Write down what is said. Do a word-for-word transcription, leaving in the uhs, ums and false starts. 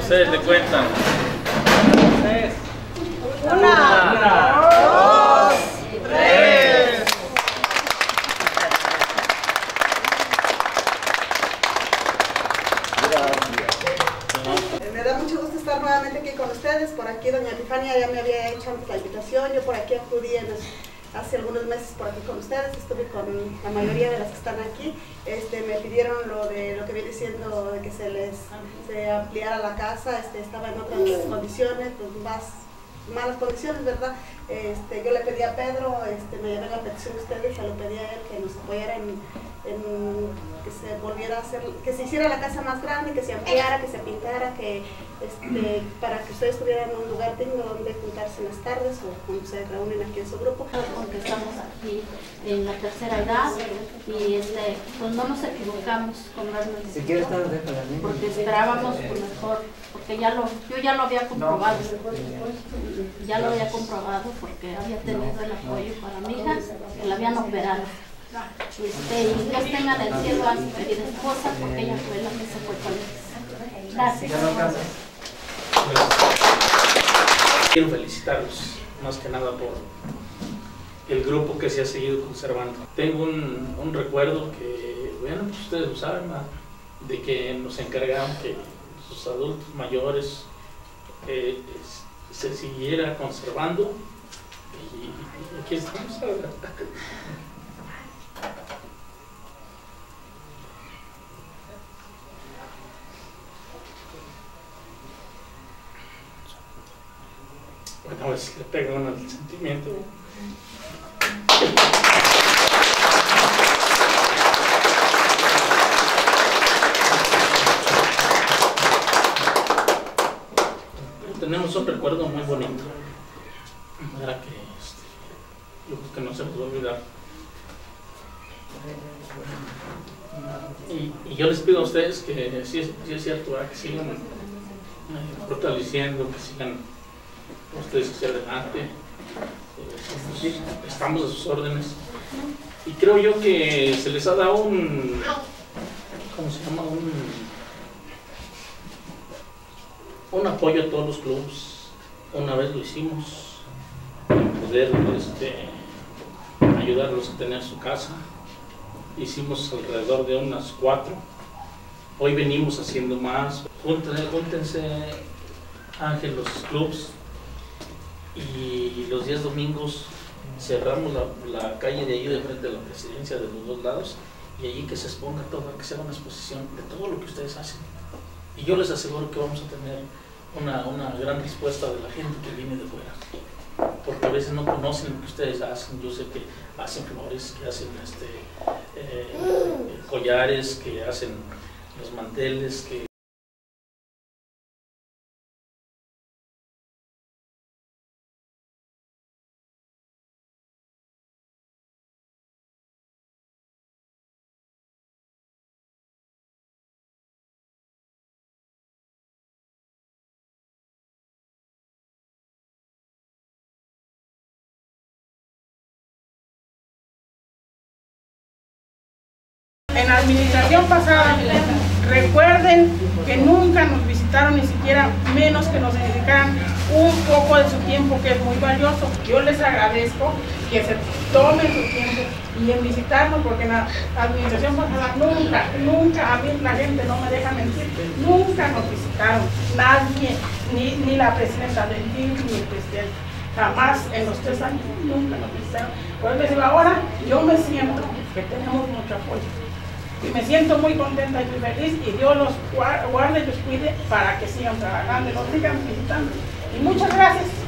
ustedes le cuentan. Una, Una dos, tres. Me da mucho gusto estar nuevamente aquí con ustedes. Por aquí doña Epifania ya me había hecho antes la invitación. Yo por aquí acudí en los, hace algunos meses por aquí con ustedes. Estuve con la mayoría de las que están aquí. Este, me pidieron lo de lo que viene siendo de que se les se ampliara la casa. Este, estaba en otras condiciones, pues más malas condiciones, ¿verdad? Este, yo le pedí a Pedro, este, me llevé la petición de ustedes, se lo pedí a él que nos apoyara en, en que se volviera a hacer, que se hiciera la casa más grande, que se ampliara, que se pintara, que este, para que ustedes tuvieran un lugar digno donde juntarse en las tardes o cuando se reúnen aquí en su grupo. Porque estamos aquí en la tercera edad y este, pues no nos equivocamos con las necesidades. Si quieres, porque esperábamos pues mejor, porque ya lo, yo ya lo había comprobado, ya lo había comprobado porque había tenido el apoyo para mi hija, que la habían operado. Este, y Dios tenga en el cielo a mi querida esposa, porque ella fue la que se fue con ellos. Gracias. Quiero felicitarlos, más que nada por el grupo que se ha seguido conservando. Tengo un, un recuerdo que, bueno, pues ustedes lo saben, ¿verdad? De que nos encargaron que sus adultos mayores eh, se siguiera conservando y, y aquí estamos ahora. Bueno, a ver si le pega uno el sentimiento. Tenemos un recuerdo muy bonito, para que este, yo creo que no se nos va a olvidar. Y, y yo les pido a ustedes que si es, si es cierto, que sigan eh, fortaleciendo, que sigan ustedes hacia adelante. Eh, estamos a sus órdenes. Y creo yo que se les ha dado un, ¿cómo se llama? Un, un apoyo a todos los clubes. Una vez lo hicimos, poder este, ayudarlos a tener su casa. Hicimos alrededor de unas cuatro. Hoy venimos haciendo más. Júntense, júntense Ángel, los clubs. Y los días domingos cerramos la, la calle de ahí de frente a la presidencia de los dos lados. Y allí que se exponga todo, que se haga una exposición de todo lo que ustedes hacen. Y yo les aseguro que vamos a tener una, una gran respuesta de la gente que viene de fuera. Porque a veces no conocen lo que ustedes hacen. Yo sé que hacen flores, que hacen este, eh, collares, que hacen los manteles, que en la administración pasada, recuerden que nunca nos visitaron, ni siquiera menos que nos dedicaran un poco de su tiempo, que es muy valioso. Yo les agradezco que se tomen su tiempo y en visitarnos, porque en la administración pasada nunca, nunca, a mí la gente no me deja mentir, nunca nos visitaron, nadie, ni, ni la presidenta del D I F, ni el presidente. Jamás en los tres años nunca nos visitaron. Por eso les digo, ahora yo me siento que tenemos mucho apoyo. Y me siento muy contenta y muy feliz, y Dios los guarde y los cuide para que sigan trabajando y nos sigan visitando. Y muchas gracias.